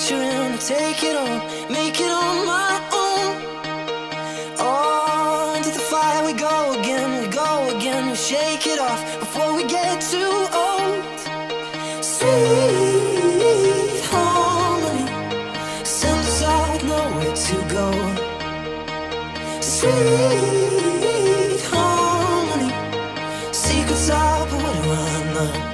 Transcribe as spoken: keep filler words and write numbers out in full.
picture and I take it on, make it on my own. Oh, into the fire we go again, we go again, we shake it off before we get too old. Sweet harmony, send us out with nowhere to go. Sweet harmony, secrets out, but what do I know?